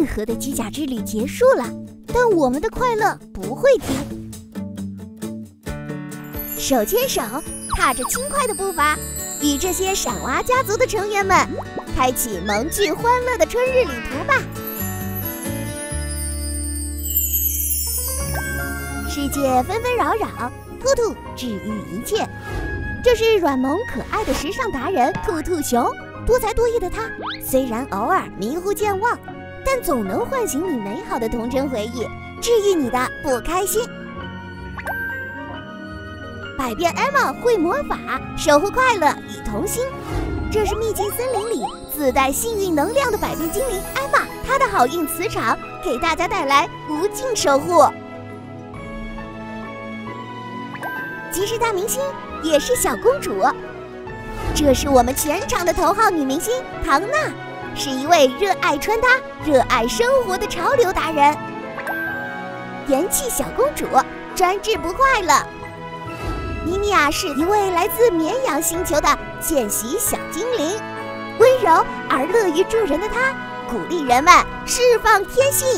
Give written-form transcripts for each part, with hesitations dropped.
任何的机甲之旅结束了，但我们的快乐不会停。手牵手，踏着轻快的步伐，与这些闪娃家族的成员们开启萌趣欢乐的春日旅途吧。世界纷纷扰扰，兔兔治愈一切。这是软萌可爱的时尚达人兔兔熊。多才多艺的他，虽然偶尔迷糊健忘，但总能唤醒你美好的童真回忆，治愈你的不开心。百变艾玛会魔法，守护快乐与童心。这是秘境森林里自带幸运能量的百变精灵艾玛，她的好运磁场给大家带来无尽守护。既是大明星，也是小公主。这是我们全场的头号女明星唐娜，是一位热爱穿搭、热爱生活的潮流达人。元气小公主，专治不快乐。米米娅是一位来自绵羊星球的见习小精灵，温柔而乐于助人的她，鼓励人们释放天性。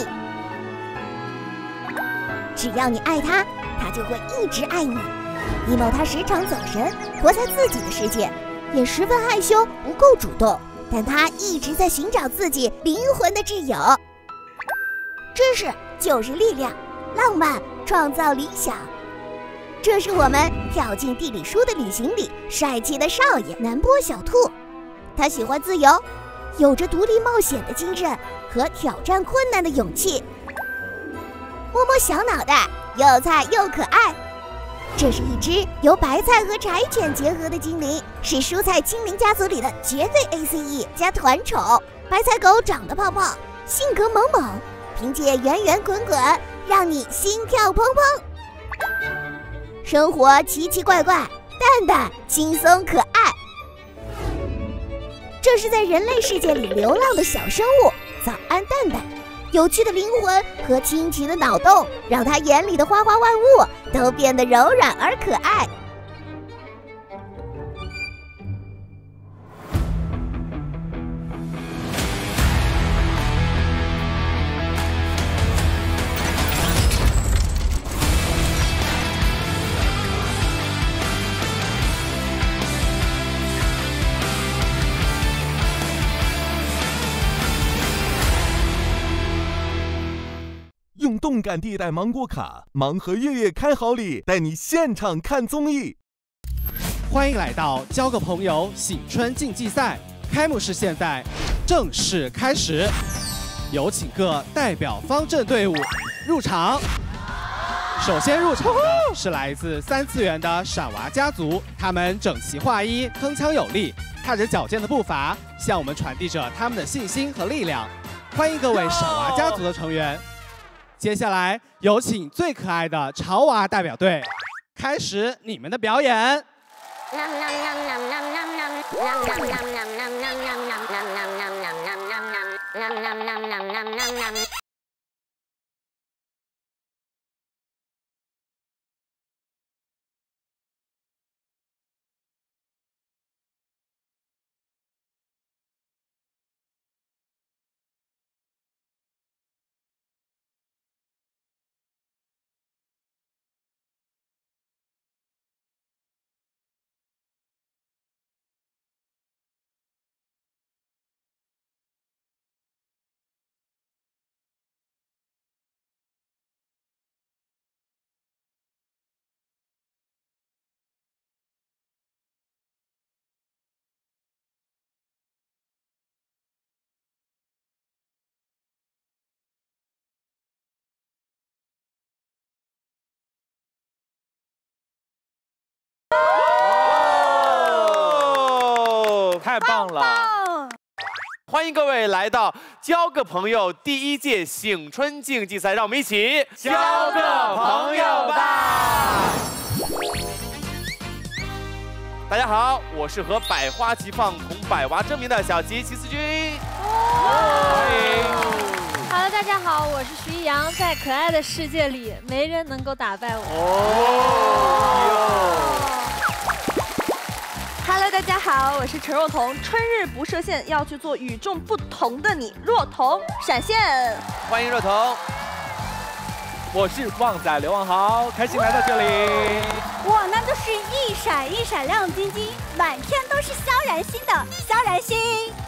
只要你爱她，她就会一直爱你。因为她时常走神，活在自己的世界，也十分害羞，不够主动，但她一直在寻找自己灵魂的挚友。知识就是力量，浪漫创造理想。这是我们跳进地理书的旅行里帅气的少爷南波小兔，他喜欢自由，有着独立冒险的精神和挑战困难的勇气。摸摸小脑袋，又菜又可爱。这是一只由白菜和柴犬结合的精灵，是蔬菜精灵家族里的绝对 ACE 加团宠。白菜狗长得胖胖，性格猛猛，凭借圆圆滚滚让你心跳砰砰。生活奇奇怪怪，蛋蛋轻松可爱。这是在人类世界里流浪的小生物，早安蛋蛋。有趣的灵魂和清奇的脑洞，让他眼里的花花万物都变得柔软而可爱。 用动感地带芒果卡，盲盒月月开好礼，带你现场看综艺。 欢迎来到交个朋友醒春竞技赛，开幕式现在正式开始，有请各代表方阵队伍入场。首先入场的是来自3次元的闪娃家族，他们整齐划一，铿锵有力，踏着矫健的步伐，向我们传递着他们的信心和力量。欢迎各位闪娃家族的成员。接下来有请最可爱的潮娃代表队，开始你们的表演。 太棒了！欢迎各位来到交个朋友第1届醒春竞技赛，让我们一起交个朋友吧！大家好，我是和百花齐放、同百娃争鸣的小吉齐思君，欢迎。 Hello， 大家好，我是徐艺洋，在可爱的世界里，没人能够打败我。 Hello， Hello， 大家好，我是陈若彤。春日不设限，要去做与众不同的你。若彤闪现， 欢迎若彤。我是旺仔刘旺豪，开心来到这里。 哇，那就是一闪一闪亮晶晶，满天都是萧然星的萧然星。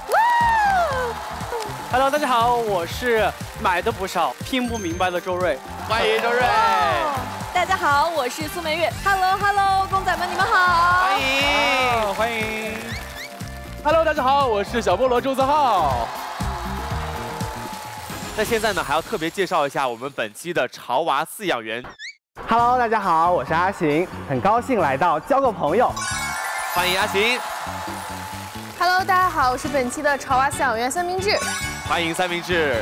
Hello， 大家好，我是买的不少，听不明白的周瑞。 欢迎周瑞。 大家好，我是苏梅月。Hello， 公仔们，你们好。 欢迎，欢迎。 Hello， 大家好，我是小菠萝周泽浩。 那现在呢，还要特别介绍一下我们本期的潮娃饲养员。 Hello， 大家好，我是阿行，很高兴来到交个朋友。 欢迎阿行。 Hello， 大家好，我是本期的潮娃饲养员三明治。 欢迎三明治。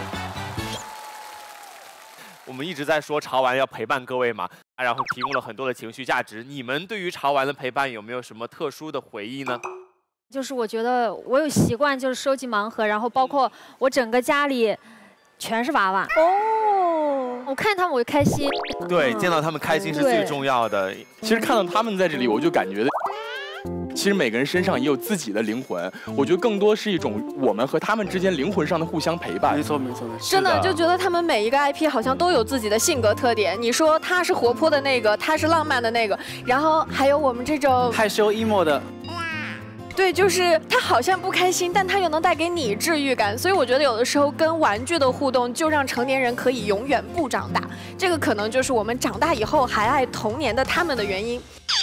我们一直在说潮玩要陪伴各位嘛，然后提供了很多的情绪价值。你们对于潮玩的陪伴有没有什么特殊的回忆呢？ 就是我觉得我有习惯，就是收集盲盒，然后包括我整个家里全是娃娃。哦，我看他们我就开心。 对，见到他们开心是最重要的。 其实看到他们在这里，我就感觉。其实每个人身上也有自己的灵魂，我觉得更多是一种我们和他们之间灵魂上的互相陪伴。没错， 真的就觉得他们每一个 IP 好像都有自己的性格特点。你说他是活泼的那个，他是浪漫的那个，然后还有我们这种害羞 emo 的。 对，就是他好像不开心，但他又能带给你治愈感。所以我觉得有的时候跟玩具的互动，就让成年人可以永远不长大。这个可能就是我们长大以后还爱童年的他们的原因。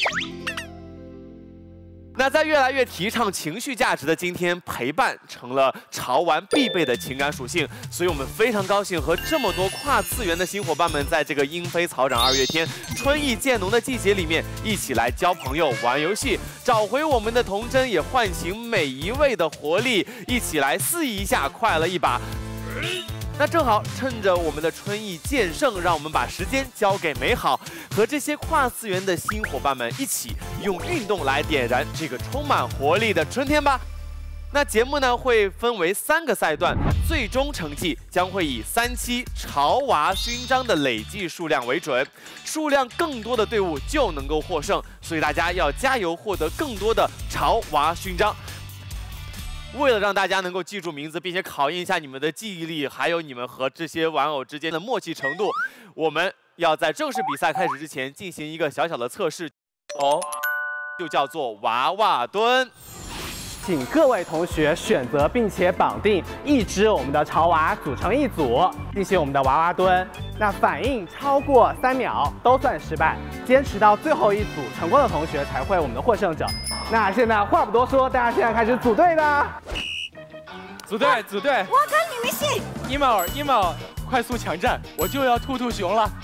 那在越来越提倡情绪价值的今天，陪伴成了潮玩必备的情感属性，所以我们非常高兴和这么多跨次元的新伙伴们，在这个莺飞草长2月天、春意渐浓的季节里面，一起来交朋友、玩游戏，找回我们的童真，也唤醒每一位的活力，一起来肆意一下，快乐一把。那正好趁着我们的春意渐盛，让我们把时间交给美好，和这些跨次元的新伙伴们一起用运动来点燃这个充满活力的春天吧。那节目呢会分为3个赛段，最终成绩将会以3期潮娃勋章的累计数量为准，数量更多的队伍就能够获胜，所以大家要加油，获得更多的潮娃勋章。为了让大家能够记住名字，并且考验一下你们的记忆力，还有你们和这些玩偶之间的默契程度，我们要在正式比赛开始之前进行一个小小的测试，就叫做娃娃蹲。 请各位同学选择并且绑定1只我们的潮娃组成一组，进行我们的娃娃蹲。那反应超过3秒都算失败，坚持到最后一组成功的同学才会我们的获胜者。那现在话不多说，大家现在开始组队吧。 组队， 我跟你们信。 emo，快速抢占，我就要兔熊了。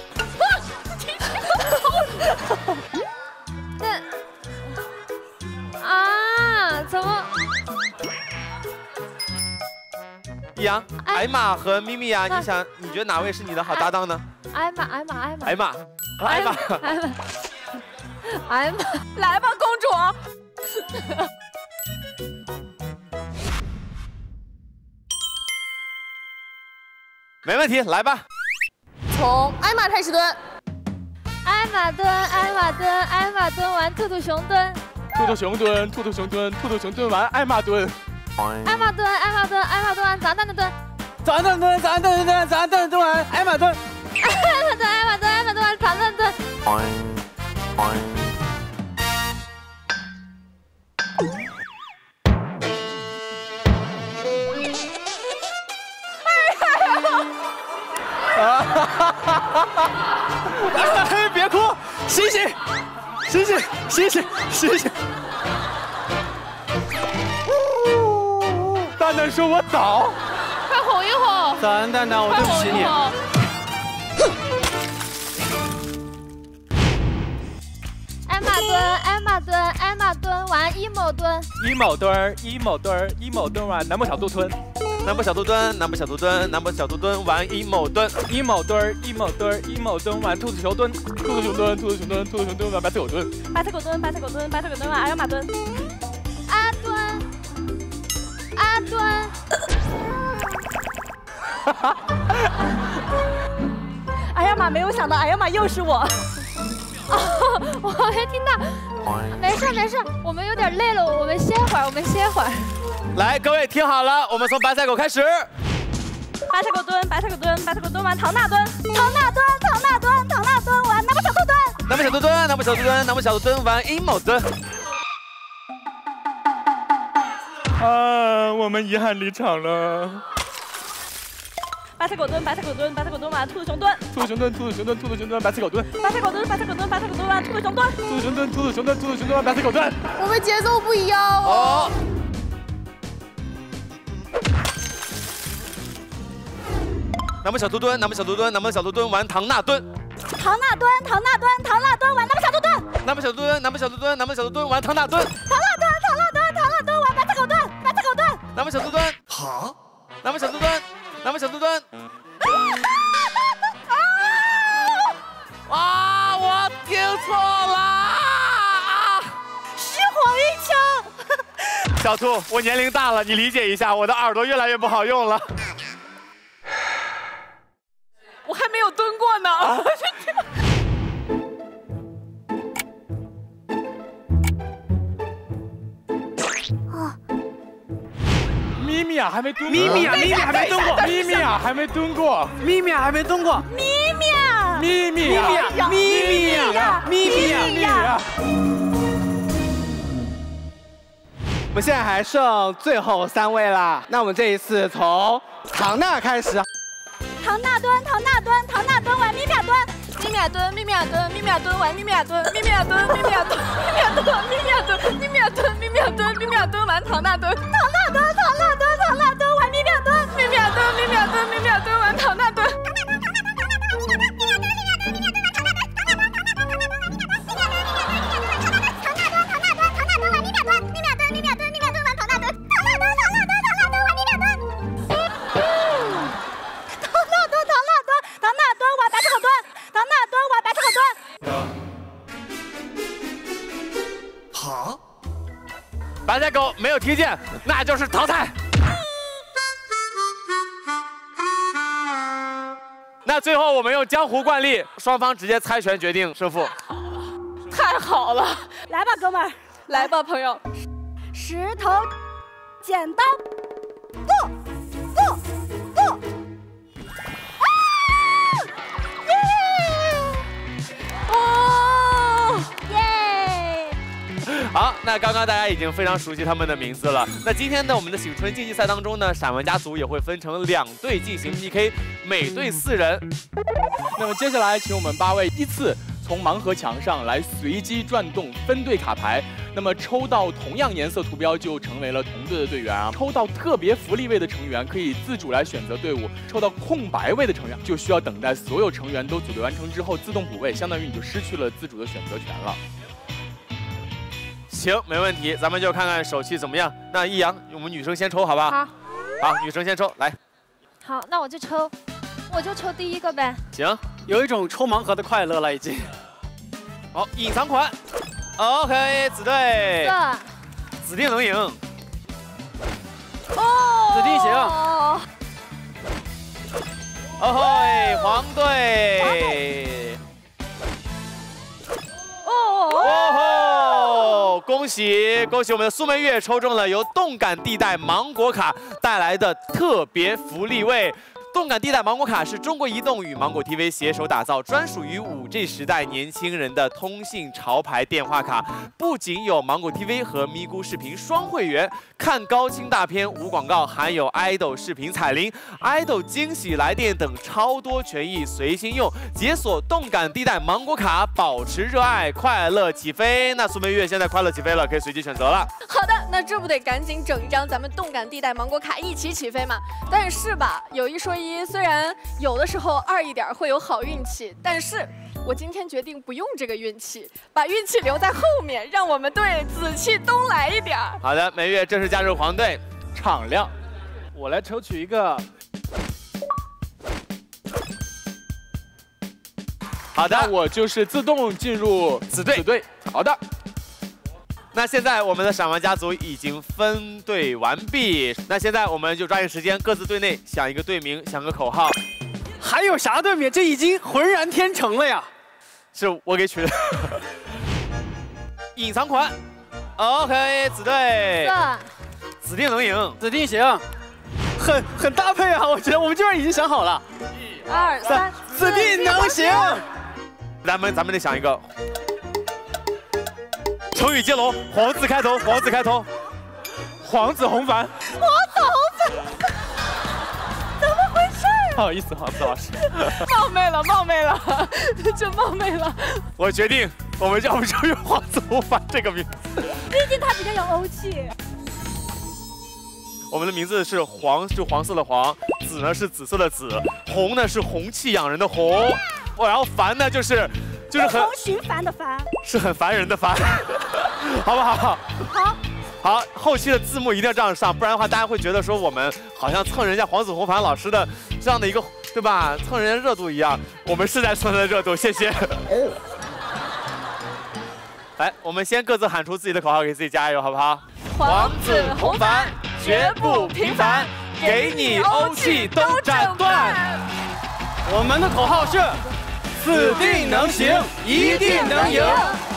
怎么？ 易阳、艾玛和咪咪呀，你觉得哪位是你的好搭档呢？ 艾玛， 来吧， 公主。 没问题，来吧。 从艾玛开始蹲。 艾玛蹲完兔熊蹲。 兔熊蹲完艾玛蹲。 艾玛蹲完砸蛋的蹲。 砸蛋蹲完艾玛蹲。 艾玛蹲完砸蛋蹲。 别哭，醒醒！蛋蛋说我早， 快哄一哄。 早安，蛋蛋，我对不起你。 艾玛蹲完 emo 蹲。 emo 蹲完南波小肚蹲。 南波小肚蹲完 emo 蹲。 emo 蹲完兔子熊蹲。兔子熊蹲完白菜狗蹲。 白菜狗蹲完阿亚玛蹲。 阿蹲。 阿亚玛没有想到，阿亚玛又是我。 我没听到， 没事没事，我们有点累了，我们歇会儿，我们歇会儿。 来，各位听好了，我们从白菜狗开始。 白菜狗蹲，白菜狗蹲，白菜狗蹲完唐纳蹲， 唐纳蹲，唐纳蹲，唐纳蹲完南木小兔蹲， 南木小兔蹲，南木小兔蹲，南木小兔蹲完阴谋蹲。 我们遗憾离场了。 白菜狗蹲，白菜狗蹲，白菜狗蹲完兔子熊蹲， 兔子熊蹲，兔子熊蹲，兔子熊蹲，白菜狗蹲， 白菜狗蹲，白菜狗蹲，白菜狗蹲完兔子熊蹲， 兔子熊蹲，兔子熊蹲，兔子熊蹲完白菜狗蹲。 我们节奏不一样哦。南木小兔蹲，南木小兔蹲，南木小兔蹲完唐纳蹲， 唐纳蹲，唐纳蹲，唐纳蹲完南木小兔蹲， 南木小兔蹲，南木小兔蹲，南木小兔蹲完唐纳蹲， 唐纳蹲，唐纳蹲，唐纳蹲完白菜狗蹲，白菜狗蹲， 南木小兔蹲，好，南木小兔蹲，南木小兔蹲。啊！我听错了， 虚晃一枪。 小兔，我年龄大了，你理解一下，我的耳朵越来越不好用了。 我还没有蹲过呢。 咪咪啊，还没蹲过。 咪咪啊，咪咪还没蹲过。 咪咪啊，还没蹲过。 咪咪还没蹲过。 咪咪啊， 咪咪啊， 咪咪啊，咪咪啊。我们现在还剩最后3位啦，那我们这一次从唐娜开始。 唐纳蹲，唐纳蹲，唐纳蹲完咪咪蹲， 咪咪蹲，咪咪蹲，咪咪蹲完咪咪蹲，咪咪蹲，咪咪蹲，咪咪蹲，咪咪蹲，咪咪蹲，咪咪蹲，咪咪蹲完唐纳蹲， 唐纳蹲，唐纳蹲，唐纳蹲完咪咪蹲， 咪咪蹲，咪咪蹲，咪咪蹲完唐纳蹲。 白菜狗没有听见，那就是淘汰。那最后我们用江湖惯例，双方直接猜拳决定胜负。 太好了， 来吧，哥们儿， 来吧，朋友。 石头剪刀布。 好，那刚刚大家已经非常熟悉他们的名字了。那今天呢，我们的醒春竞技赛当中呢，闪玩家组也会分成2队进行 PK， 每队4人。 那么接下来，请我们8位依次从盲盒墙上来随机转动分队卡牌。那么抽到同样颜色图标就成为了同队的队员啊。抽到特别福利位的成员可以自主来选择队伍，抽到空白位的成员就需要等待所有成员都组队完成之后自动补位，相当于你就失去了自主的选择权了。 行，没问题，咱们就看看手气怎么样。那易阳，我们女生先抽，好吧？好，女生先抽，来。 好，那我就抽第一个呗。 行， 有一种抽盲盒的快乐了，已经。 好，隐藏款。OK， 紫队。指定能赢。 哦，指定行。 哦嘿，黄队。哦吼！恭喜我们的苏梅月抽中了由动感地带芒果卡带来的特别福利位。动感地带芒果卡是中国移动与芒果 TV 携手打造，专属于5G 时代年轻人的通信潮牌电话卡。不仅有芒果 TV 和咪咕视频双会员，看高清大片无广告，还有爱豆视频彩铃、爱豆惊喜来电等超多权益随心用。解锁动感地带芒果卡，保持热爱，快乐起飞。那苏梅月现在快乐起飞了，可以随机选择了。 好的，那这不得赶紧整一张咱们动感地带芒果卡一起起飞嘛？但是吧，有一说一，虽然有的时候二一点会有好运气，但是我今天决定不用这个运气，把运气留在后面，让我们队紫气东来一点。 好的，梅月正式加入黄队， 敞亮。 我来抽取一个。 好的， 我就是自动进入紫队。 好的。 那现在我们的闪玩家族已经分队完毕，那现在我们就抓紧时间，各自队内想一个队名，想个口号。 还有啥队名？这已经浑然天成了呀！ 是我给取的。 隐藏款。OK， 紫队，指定能赢， 指定行，很搭配啊！我觉得我们这边已经想好了。 1、2、3， 指定能行。 咱们得想一个成语接龙，黄字开头，黄字开头，黄子弘凡。 黄子弘凡，怎么回事？ 不好意思，黄子老师， 冒昧了，真冒昧了。 我决定，我们要不就用黄子弘凡这个名字。 毕竟他比较有欧气。 我们的名字是黄，就黄色的黄；紫呢是紫色的紫；红呢是红气养人的红。然后烦呢就是很同寻烦的烦， 是很烦人的烦，好不好？好，后期的字幕一定要这样上，不然的话大家会觉得说我们好像蹭人家黄子弘凡老师的这样的一个，对吧？蹭人家热度一样。我们是在蹭他的热度，谢谢。来，我们先各自喊出自己的口号，给自己加油，好不好？ 黄子弘凡绝不平凡，给你欧气都斩断。 我们的口号是：死定能行，一定能赢。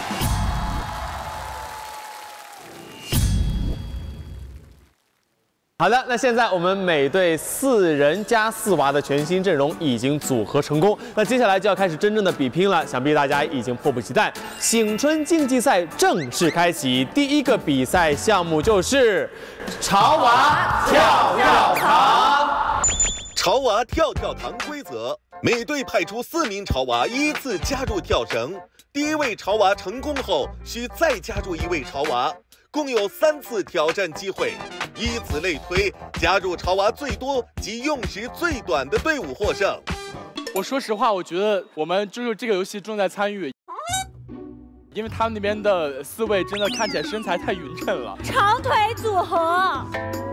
好的，那现在我们美队4人加4娃的全新阵容已经组合成功，那接下来就要开始真正的比拼了，想必大家已经迫不及待。醒春竞技赛正式开启，第一个比赛项目就是潮娃跳跳糖。 潮娃跳跳糖规则：每队派出4名潮娃依次加入跳绳，第一位潮娃成功后，需再加入1位潮娃。共有3次挑战机会，以此类推，加入潮娃最多及用时最短的队伍获胜。 我说实话，我觉得我们就是这个游戏重在参与，因为他们那边的4位真的看起来身材太匀称了。 长腿组合。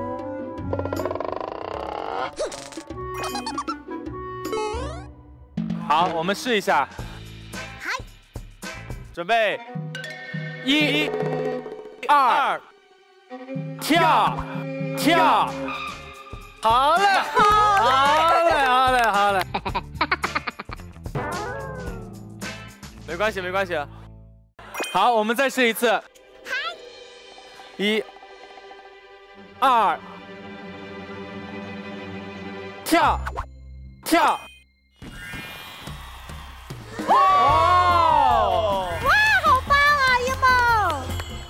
好，我们试一下。准备，1、2，跳， 好嘞，好嘞。 没关系，没关系。 好，我们再试一次。1、2，跳。 哇，好棒啊，一萌！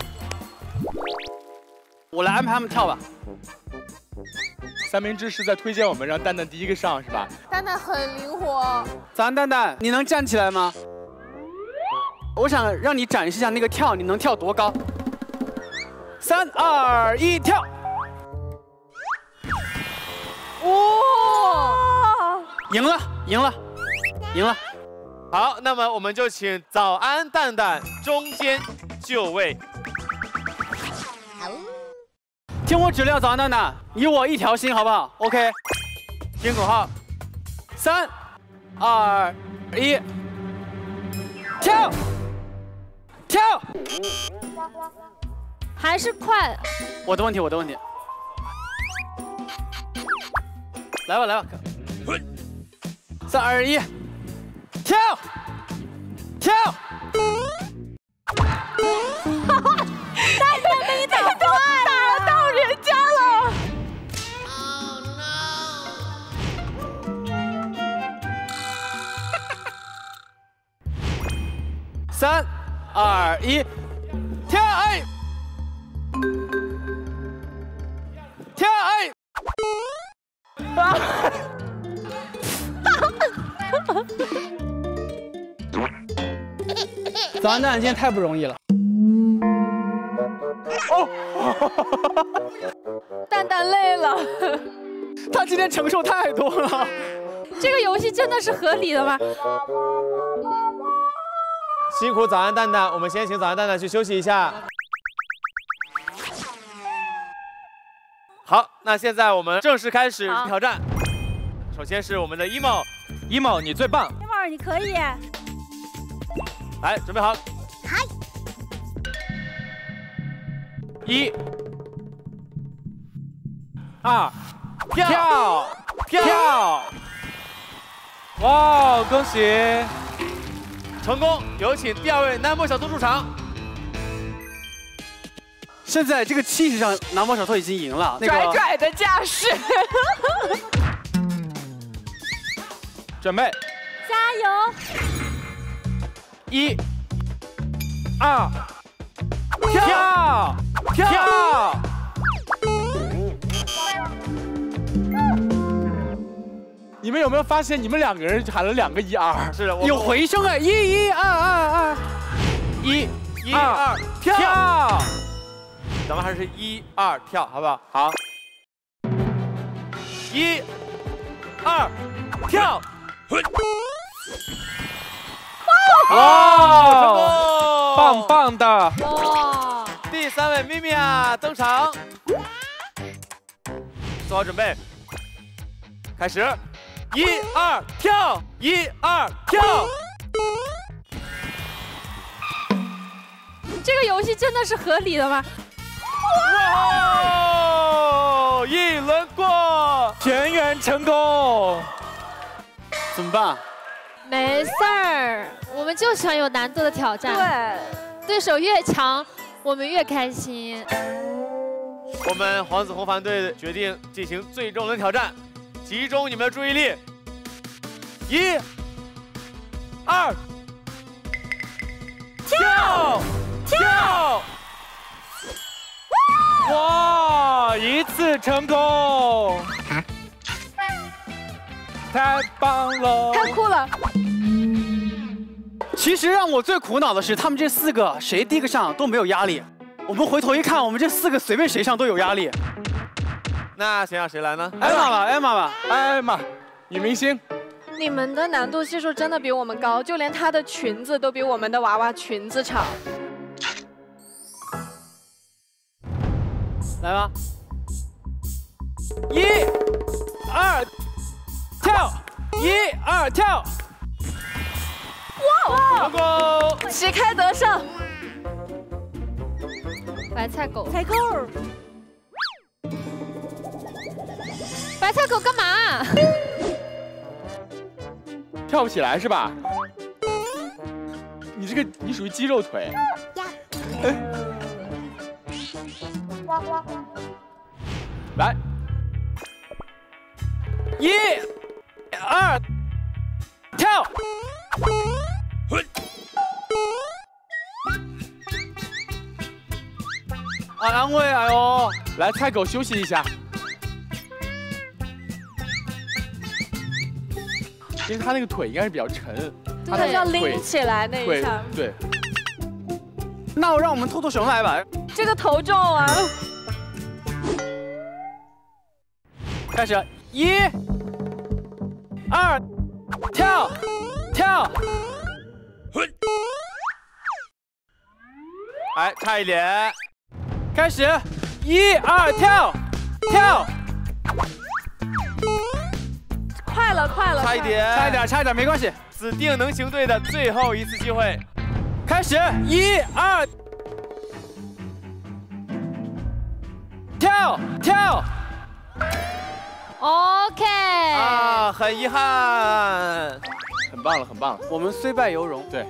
我来安排他们跳吧。 三明治是在推荐我们让蛋蛋第一个上是吧？ 蛋蛋很灵活。 咱蛋蛋，你能站起来吗？我想让你展示一下那个跳，你能跳多高？3、2、1，跳！ 哇！ 赢了！ 好，那么我们就请早安蛋蛋中间就位。 听我指令，早安蛋蛋，你我一条心，好不好 ？OK。听口号，3、2、1，跳！ 还是快。 我的问题。来吧。3、2、1，跳！ 蛋蛋被你打坏了， 打到人家了。 3、2、1，跳！早安蛋蛋今天太不容易了。 蛋蛋累了， 他今天承受太多了。 这个游戏真的是合理的吗？ 辛苦早安蛋蛋，我们先请早安蛋蛋去休息一下。好，那现在我们正式开始挑战。首先是我们的 emo， 你最棒。 一萌，你可以。 来，准备好。 嗨。 1、2，跳！哇，恭喜！成功！有请第2位南波小兔入场。 现在这个气势上，拿毛小偷已经赢了。 拽拽的架势。 准备， 加油 ！1、2，跳！你们有没有发现，你们2个人喊了2个1、2？ 是的， 有回声哎！1、1、2、2、2，1、 2、跳！ 咱们还是1、2跳，好不好？ 好。 1、2跳！ 哇， 成功！ 棒棒的！ 哇！ 第3位咪咪啊登场，做好准备，开始！1、2跳！1、2跳！ 这个游戏真的是合理的吗？ 哇！一轮过， 全员成功。 怎么办？ 没事儿，我们就喜欢有难度的挑战。 对， 对手越强，我们越开心。 我们黄子红帆队决定进行最终轮挑战，集中你们的注意力。1、2，跳！ 哇，一次成功！太棒了！ 太酷了！ 其实让我最苦恼的是，他们这4个谁第一个上都没有压力。我们回头一看，我们这4个随便谁上都有压力。 那先让谁来呢？ 艾玛吧， 艾玛，女明星。 你们的难度系数真的比我们高，就连她的裙子都比我们的娃娃裙子长。 来吧，1、2，跳！1、2，跳！ 哇！ 成功！ 旗开得胜。 白菜狗， 采购。 白菜狗干嘛？ 跳不起来是吧？你属于肌肉腿。来，1、2，跳！ 安慰，哎呦！ 来，菜狗休息一下。因为他那个腿应该是比较沉， 他是要拎起来那一下。 对。 那让我们兔兔熊来吧。 这个头重啊！ 开始，1、2，跳！ 哎，差一点。 开始，1、2，跳！ 快了， 差一点， 没关系。 指定能行队的最后一次机会， 开始，1、2，跳！ OK。 啊，很遗憾， 很棒了，很棒了。 我们虽败犹荣。 对。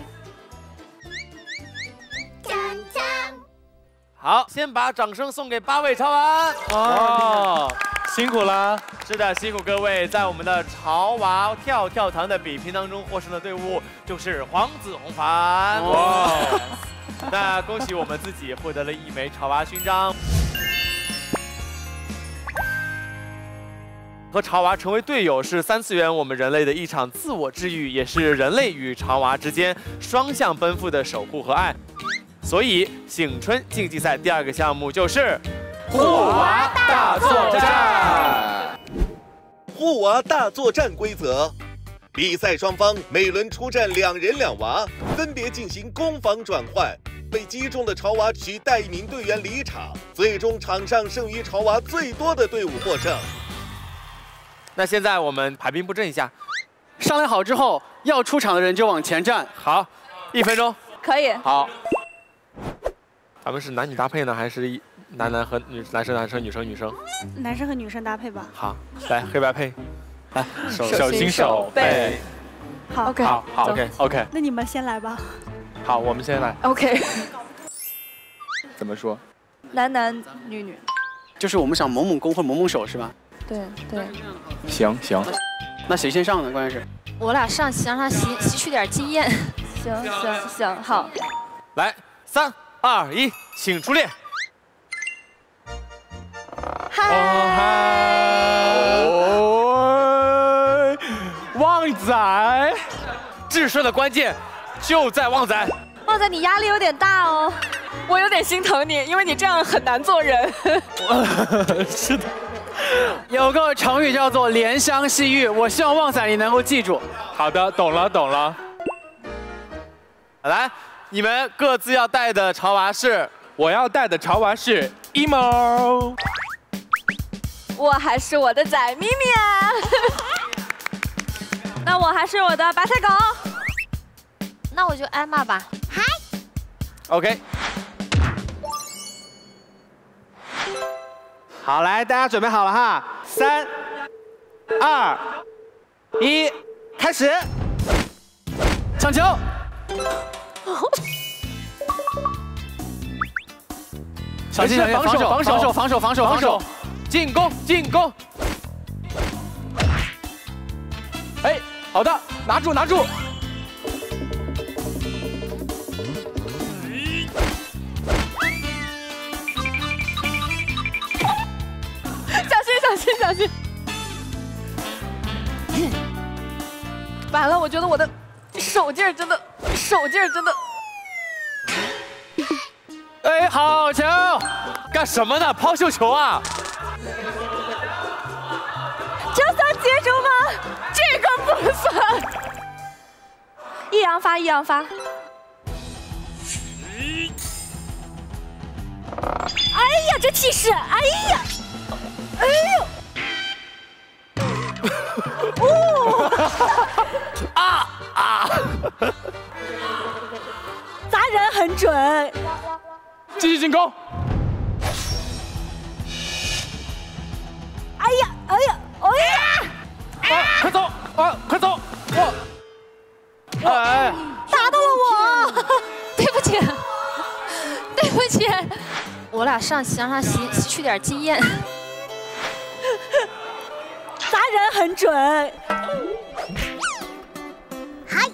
好，先把掌声送给8位潮娃。 哦，辛苦了。 是的，辛苦各位，在我们的潮娃跳堂的比拼当中获胜的队伍就是黄子红帆。哇！那恭喜我们自己获得了1枚潮娃勋章。和潮娃成为队友是3次元我们人类的一场自我治愈，也是人类与潮娃之间双向奔赴的守护和爱。所以，醒春竞技赛第2个项目就是护娃大作战。护娃大作战规则：比赛双方每轮出战2人2娃，分别进行攻防转换。被击中的潮娃需带1名队员离场，最终场上剩余潮娃最多的队伍获胜。 那现在我们排兵布阵一下， 商量好之后，要出场的人就往前站。 好，1分钟。 可以。 好。咱们是男女搭配呢，还是男生、女生？ 男生和女生搭配吧。 好，来黑白配，来手心手背。 好 ，OK， 好 ，OK。 那你们先来吧。 好，我们先来。 OK。 怎么说？ 男男女女。 就是我们想猛猛攻或者猛猛手是吧？ 对对。 行行。 那谁先上呢？关键是。 我俩上去让他吸取点经验。 行，好。 来，3、2、1，请出列。 嗨，旺仔， 制胜的关键就在旺仔。 旺仔，你压力有点大哦，我有点心疼你，因为你这样很难做人。 是的。 有个成语叫做怜香惜玉，我希望旺仔你能够记住。 好的，懂了懂了。 来，你们各自要带的潮娃是， 我要带的潮娃是 emo。 我还是我的仔咪咪啊。那我还是我的白菜狗。 那我就艾玛吧。 嗨。 OK。 好，来，大家准备好了哈，3、2、1，开始！ 抢球！小心防守！ 进攻！ 哎，好的，拿住！ 小心！完了，我觉得我的手劲儿真的。 哎，好球！干什么呢？抛绣球啊！ 这算接住吗？这个不算。一扬发。哎呀，这气势！哎呦！砸人很准。 继续进攻！ 哎呀！ 快走！快走！ 哎，打到了我！ 对不起，我俩上去让他吸取点经验。 砸人很准。 嗨。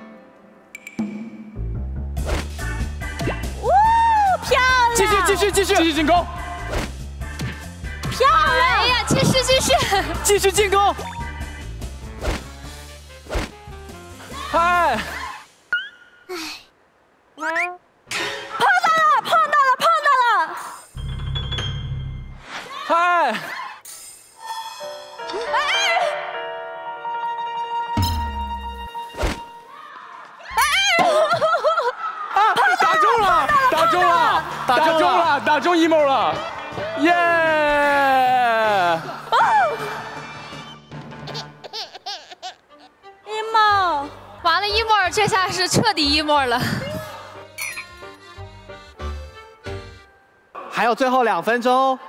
漂亮！ 继续进攻！ 漂亮！ 哎呀， 继续进攻！ 嗨！ 碰到了！ 嗨！打中 emo 了，耶！ 完了，emo，这下是彻底 emo 了。 还有最后2分钟，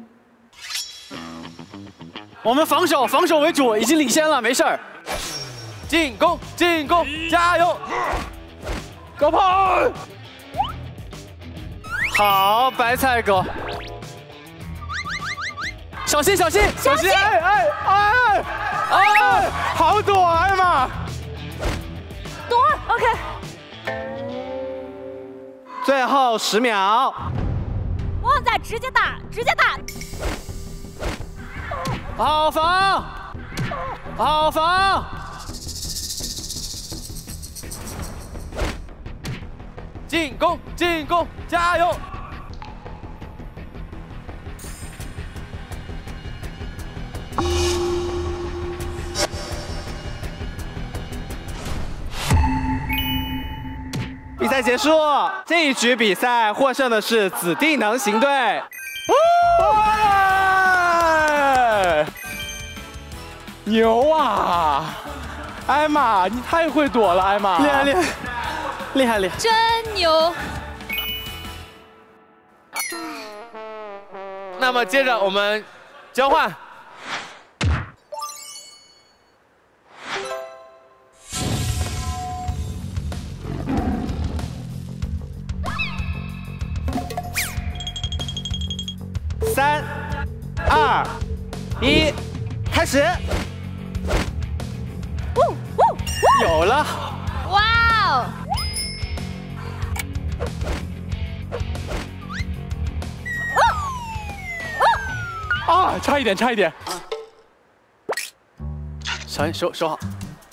我们防守为主，已经领先了，没事儿。 进攻，加油！ 高炮！ 好，白菜狗。小心！ 哎！好躲，艾玛。 躲 ，OK。 最后10秒。 旺仔直接打！ 好防！ 进攻，加油！ 比赛结束，这一局比赛获胜的是紫地能行队。 牛啊！艾玛，你太会躲了，艾玛。 厉害！ 真牛！ 那么接着我们交换。 1，开始。有了。 哇哦！ 啊，差一点，差一点。小心手好。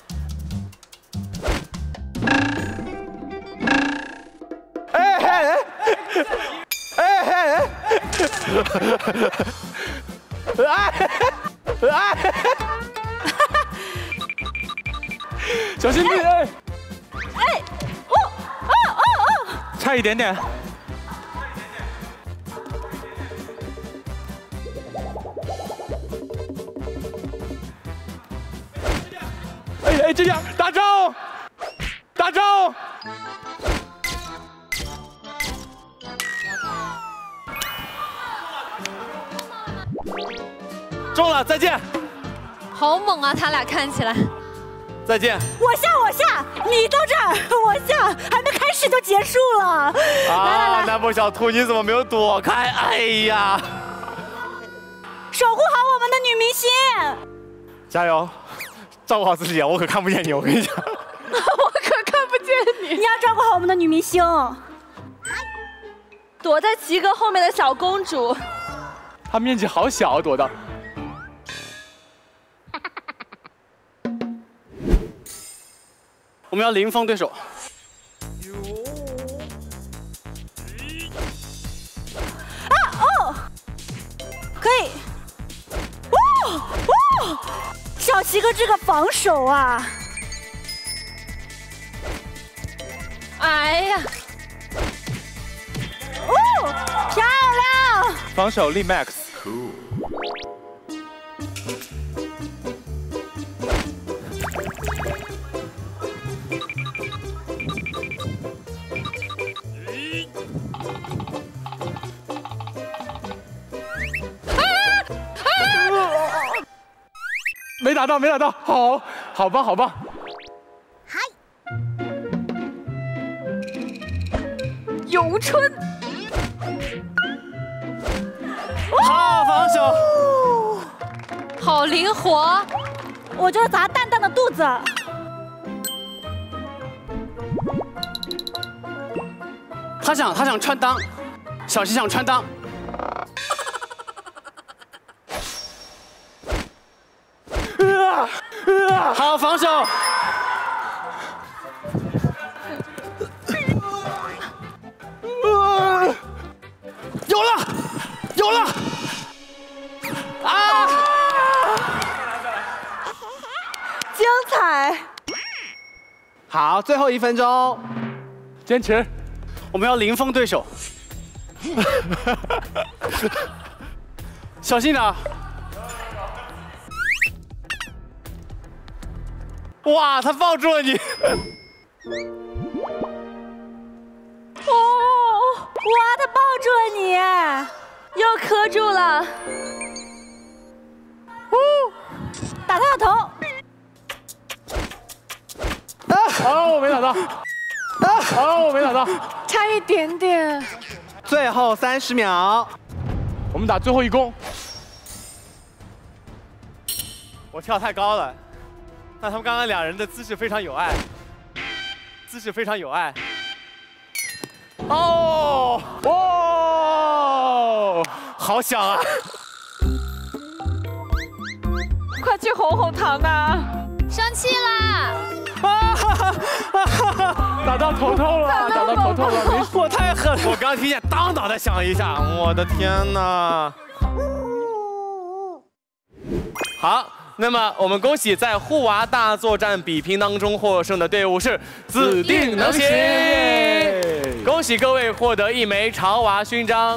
小心点！差一点点。哎，这样打中，打中！中了，再见。 好猛啊，他俩看起来。 再见。 我下，你到这儿，我下，还没开始就结束了。来， 那波小兔你怎么没有躲开？哎呀！ 守护好我们的女明星。 加油，照顾好自己啊！我可看不见你，我跟你讲。 我可看不见你。 你要照顾好我们的女明星。 躲在齐哥后面的小公主， 她面积好小，躲到。 我们要零封对手。 可以。小齐哥这个防守啊！ 哎呀！ 漂亮！ 防守力 max。没打到，没打到，好棒，好棒！ 嗨， 咏春， 好防守， 好灵活。 我就砸蛋蛋的肚子。 他想穿裆，小齐想穿裆。好防守。有了！啊！ 精彩！ 好，最后1分钟， 坚持。 我们要零封对手。小心点。 哇，他抱住了你！ 哇，他抱住了你， 又磕住了。 打他的头。 我没打到。我没打到。 差一点点。 最后30秒， 我们打最后一攻。 我跳太高了。但他们刚刚2人的姿势非常有爱，哦，好响啊！ 快去哄哄糖啊！ 生气啦！ 打到头痛了，打到头痛了，没事。 我太狠了！我刚听见当当的响一下，我的天哪！好。那么，我们恭喜在护娃大作战比拼当中获胜的队伍是紫定能行，恭喜各位获得1枚潮娃勋章。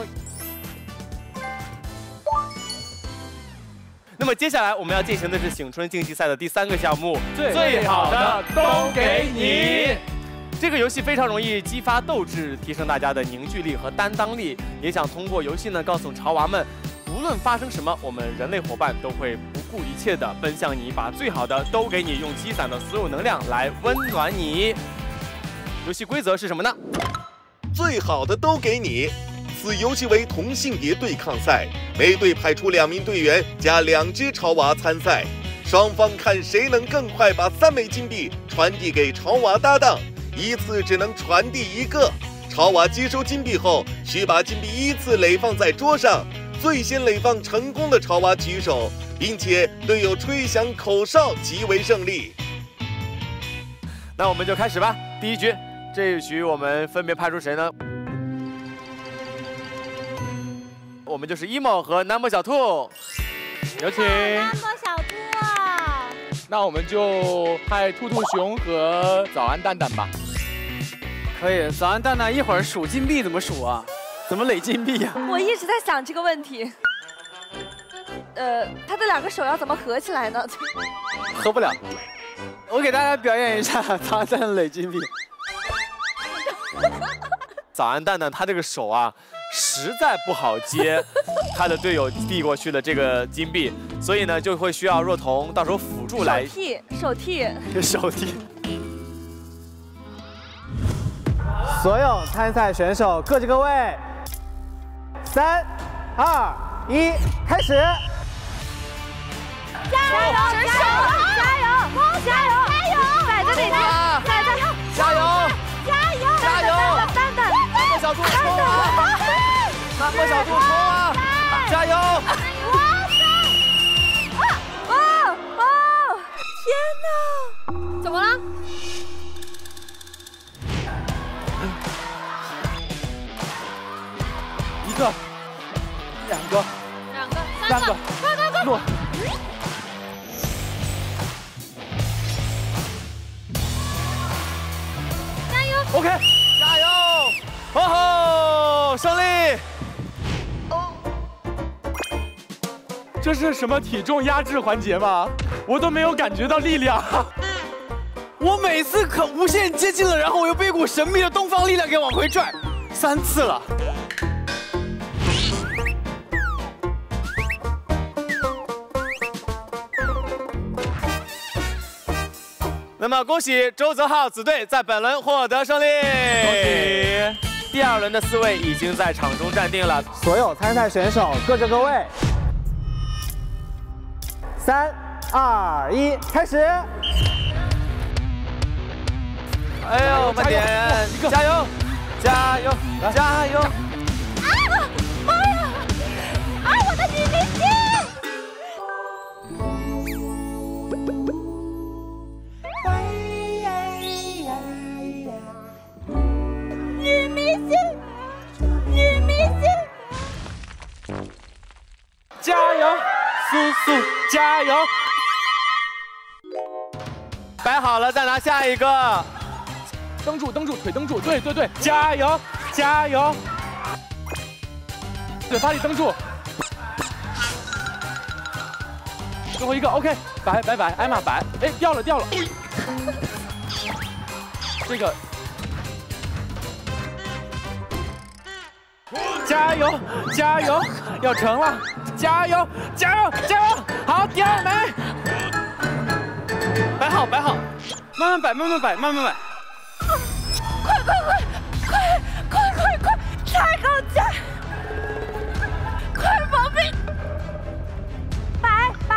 那么接下来我们要进行的是醒春竞技赛的第3个项目，最好的都给你。这个游戏非常容易激发斗志，提升大家的凝聚力和担当力，也想通过游戏呢告诉潮娃们。无论发生什么，我们人类伙伴都会不顾一切的奔向你，把最好的都给你，用积攒的所有能量来温暖你。游戏规则是什么呢？ 最好的都给你。 此游戏为同性别对抗赛，每队派出2名队员加2只潮娃参赛，双方看谁能更快把3枚金币传递给潮娃搭档，一次只能传递1个。潮娃接收金币后，需把金币依次垒放在桌上，最先垒放成功的潮娃举手，并且队友吹响口哨即为胜利。 那我们就开始吧。第一局，这一局我们分别派出谁呢？我们就是 emo 和南摩小兔， 有请。 南摩小兔。 那我们就派兔兔熊和早安蛋蛋吧。 可以，早安蛋蛋一会儿数金币怎么数啊？怎么垒金币呀？ 我一直在想这个问题。他的2个手要怎么合起来呢？ 合不了。我给大家表演一下早安蛋蛋垒金币。 早安蛋蛋他这个手啊，实在不好接他的队友递过去的这个金币，所以呢就会需要若彤到时候辅助来手替。 所有参赛选手各就各位，3、2、1，开始！ 加油！摆在那边， 加油！ 蛋蛋， 南摩小兔冲啊！南摩小兔冲啊！加油！ 天哪！ 怎么了？ 1个、2个、3个，落。 加油 ！OK， 加油！哦吼，胜利！ 这是什么体重压制环节吗？我都没有感觉到力量。 我每次可无限接近了，然后我又被一股神秘的东方力量给往回拽，3次了。 那么恭喜周泽浩子队在本轮获得胜利。 恭喜！ 第2轮的4位已经在场中站定了。 所有参赛选手各就各位，3、2、1，开始！ 哎呦，慢点，加油，加油，加油！ 妈呀！我的女明星！女明星！ 加油，苏苏，加油！ 摆好了，再拿下一个。 蹬住，腿蹬住，对，加油，加油！嘴巴里蹬住。最后一个 ，OK， 摆，艾玛摆，哎，掉了。这个，加油，要成了，加油！好，第2枚，摆好，慢慢摆。 快！太高价！快毛病！摆！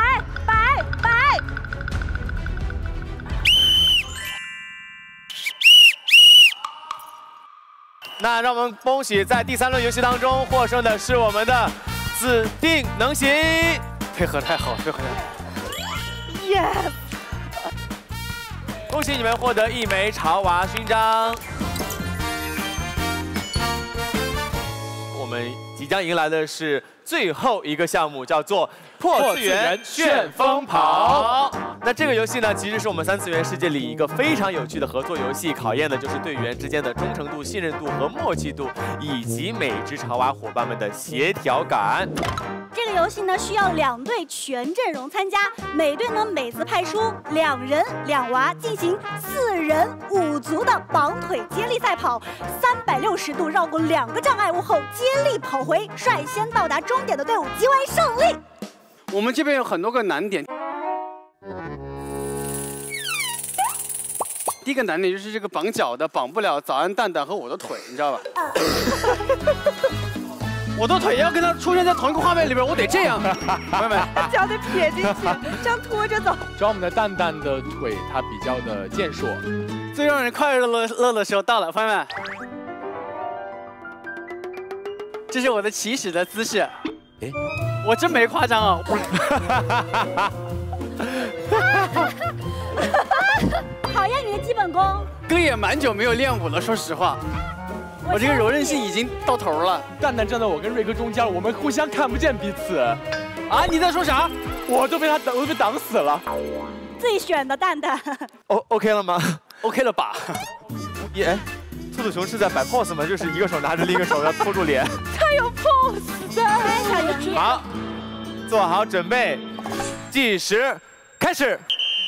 那让我们恭喜在第3轮游戏当中获胜的是我们的子定能行，配合太好。 Yes！ 恭喜你们获得1枚潮娃勋章。我们即将迎来的是最后一个项目，叫做破次元旋风跑。那这个游戏呢，其实是我们3次元世界里一个非常有趣的合作游戏，考验的就是队员之间的忠诚度、信任度和默契度，以及每只潮娃伙伴们的协调感。 这个游戏呢需要2队全阵容参加，每队呢每次派出2人2娃进行4人5足的绑腿接力赛跑，360度绕过2个障碍物后接力跑回，率先到达终点的队伍即为胜利。 我们这边有很多个难点。第一个难点就是这个绑脚的绑不了早安蛋蛋和我的腿，你知道吧？ 我的腿要跟他出现在同一个画面里边，我得这样，朋友们， 脚得撇进去，这样拖着走。 主要我们的蛋蛋的腿它比较的健硕。 最让人快乐的时候到了，朋友们，这是我的起始的姿势。哎，我真没夸张啊！ 考验你的基本功。 哥也蛮久没有练武了，说实话。 我这个柔韧性已经到头了。 蛋蛋站在我跟瑞哥中间，我们互相看不见彼此。 啊，你在说啥？ 我都被挡死了。 自己选的蛋蛋。 OK 了吗 ？OK 了吧？ 耶，兔兔熊是在摆 pose 吗？就是一个手拿着，另一个手要托住脸。 他有 pose 的。 好，做好准备，计时开始。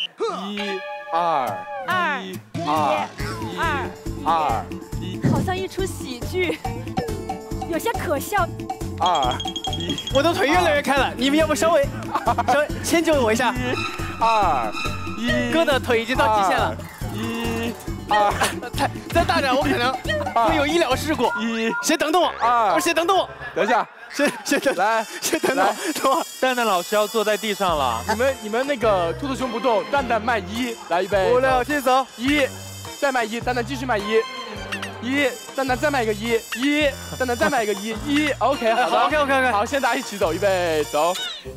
1、2、1、2、2。 好像一出喜剧， 有些可笑。 2、1， 我的腿越来越开了，你们要不稍微迁就我一下 ？2、1， 哥的腿已经到极限了。 1、2， 再大点我可能会有医疗事故。先等等我，2，先等等我， 等一下， 先等，来，先等等我。 蛋蛋老师要坐在地上了。 你们那个兔兔熊不动，蛋蛋迈1，来预备 ，5、6、7走 ，1，再迈1，蛋蛋继续迈1。 1，蛋蛋再买一个1，蛋蛋再买一个1 ，OK， 好的 ，OK， 好，现在大家一起走，预备走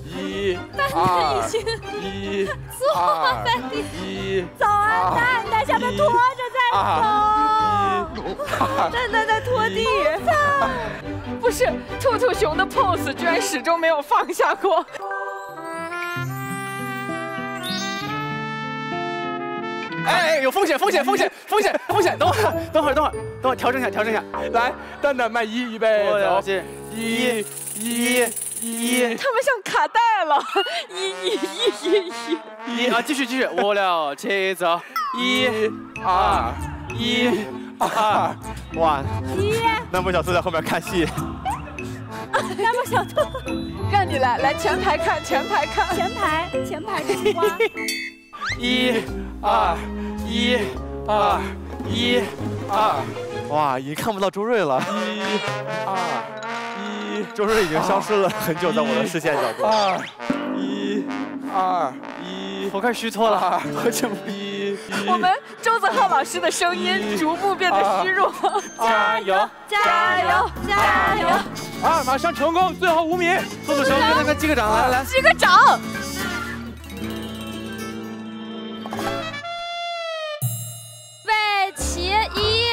，1、2、1、2、1， 走啊，蛋蛋，下面拖着再走。 蛋蛋在拖地。不是，兔兔熊的 pose 居然始终没有放下过。 哎，有风险！等会儿，调整一下。 来，蛋蛋迈1，预备走，1。 他们像卡带了 1啊，继续，5、6、7走，1、2、 哇，那么小兔在后面看戏。 那么小兔， 让你来前排看，前排的青蛙。 1、2、1、2、1、2， 哇，已经看不到周瑞了。 1、2、1， 周瑞已经消失了很久，在我的视线角度。 1、2、1， 我快虚脱了。 1。 我们周子浩老师的声音逐步变得虚弱。 加油！ 2，马上成功，最后5米。 兔兔熊跟他们击个掌，来， 击个掌。 齐1、2、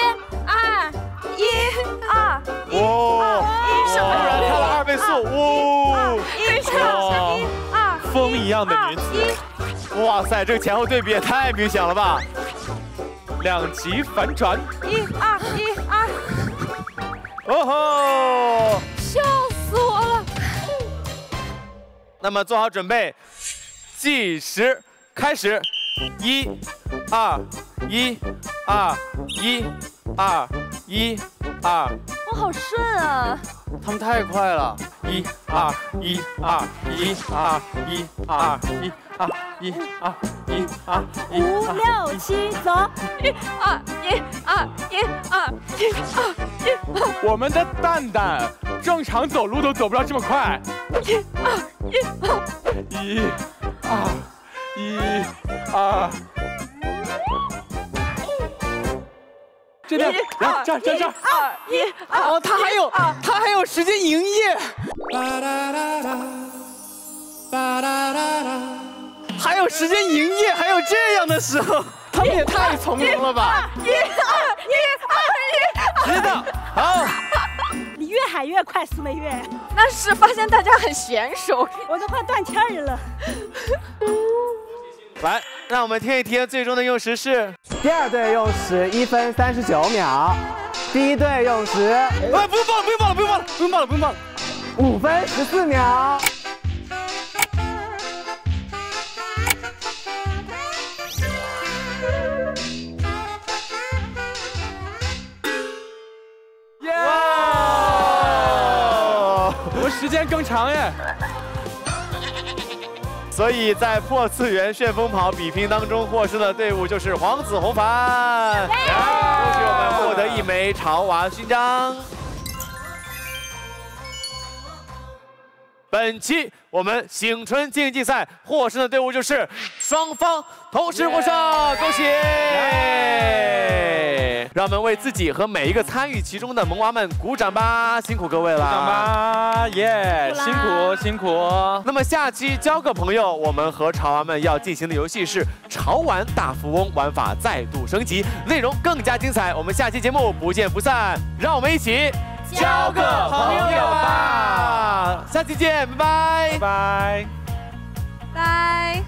1、2。 哇！突然开了2倍速，哇 ！1、2， 风一样的女子。哇塞，这个前后对比也太明显了吧！2级反转。 1、2、 哦吼！ 笑死我了。 那么做好准备，计时开始。1、2、1、2、1、2、1、2。 我好顺啊！ 他们太快了。 1、2、1、2、1、2、1、2、1、2、1、2、1、2、 5、6、7走。 1、2、1、2。 我们的蛋蛋正常走路都走不了这么快。 1、2、 1、2、2。这边，这儿。 1、2。 哦，他还有时间营业。还有时间营业，还有这样的时候，他们也太从容了吧 ！1、2、1、2、1。 知道，好。 你越喊越快，苏梅月。 那是发现大家很娴熟， 我都快断气儿了。 来，让我们听一听最终的用时是。 第2队用时1分39秒，第1队用时不用报了 ，5分14秒。 我时间更长耶。 所以在破次元旋风跑比拼当中获胜的队伍就是黄子红凡，恭喜我们获得1枚潮娃勋章。 本期我们醒春竞技赛获胜的队伍就是双方同时获胜，恭喜！让我们为自己和每一个参与其中的萌娃们鼓掌吧，辛苦各位了！ 鼓掌吧，耶！辛苦辛苦。 那么下期交个朋友，我们和潮娃们要进行的游戏是潮玩大富翁，玩法再度升级，内容更加精彩。我们下期节目不见不散，让我们一起交个朋友吧！下期见，拜拜， 拜拜。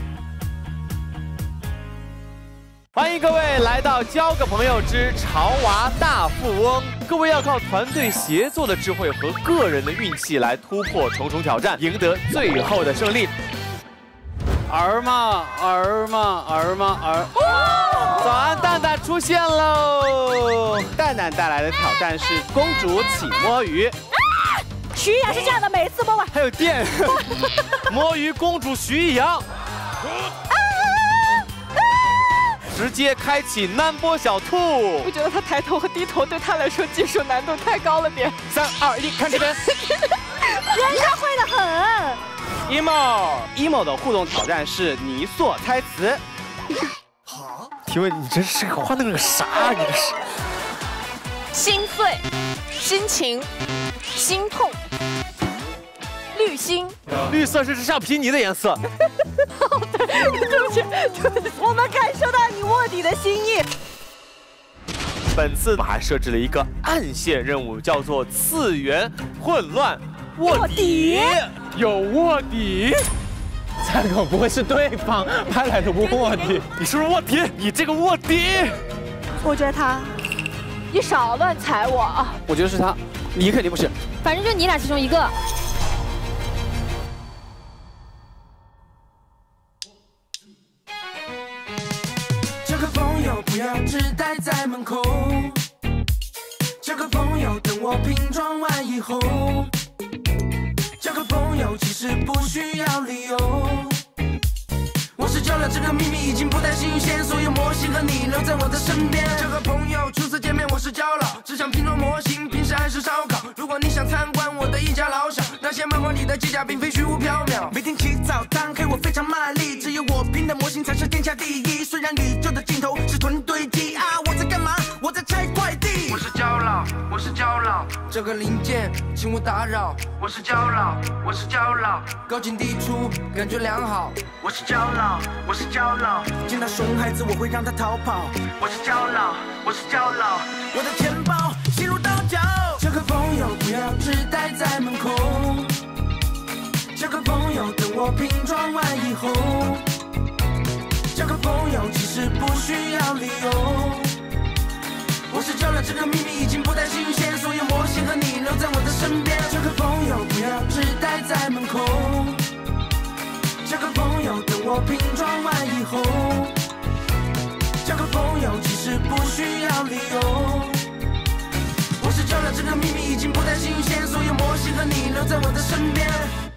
欢迎各位来到交个朋友之潮娃大富翁。各位要靠团队协作的智慧和个人的运气来突破重重挑战，赢得最后的胜利。 儿嘛儿嘛儿嘛儿。 早安，蛋蛋出现喽！ 蛋蛋带来的挑战是公主请摸鱼。 徐阳是这样的，每次摸完还有电。摸鱼公主徐阳。直接开启南波小兔。 我觉得他抬头和低头对他来说技术难度太高了点。 3、2、1，看这边。 人家会得很。 emo 的互动挑战是泥塑猜词。 好。提问你这是画那个啥？你这是？ 心碎、心情、心痛、绿心。 绿色是橡皮泥的颜色。 对不起，我们感受到你卧底的心意。 本次我们还设置了一个暗线任务，叫做次元混乱卧底。 有卧底？这个不会是对方派来的卧底？ 你是不是卧底？你这个卧底！ 我觉得他， 你少乱踩我啊！ 我觉得是他，你肯定不是。 反正就你俩其中一个。 不要只待在门口，交个朋友等我拼装完以后，交个朋友其实不需要理由。我是交了这个秘密已经不太新鲜，所有模型和你留在我的身边。交个朋友初次见面我是交老，只想拼装模型，平时爱吃烧烤。如果你想参观我的一家老小，那些漫画里的机甲并非虚无缥缈。每天起早贪黑我非常卖力，只有我拼的模型才是天下第一。虽然宇宙的尽头是团队机啊，我在干嘛？我在拆快递。我是交老，我是交老，这个零件请勿打扰。我是交老，我是交老，高进低出感觉良好。我是交老，我是交老，见到熊孩子我会让他逃跑。我是交老，我是交老，我的钱包心如刀绞。交个朋友不要只待在门口，交个朋友等我拼装完以后，交个朋友其实不需要理由。我是交了这个秘密已经不太新鲜，所有模型和你留在我的身边。交个朋友不要只待在门口，交个朋友等我拼装完以后，交个朋友其实不需要理由。我是交了这个秘密已经不太新鲜，所有模型和你留在我的身边。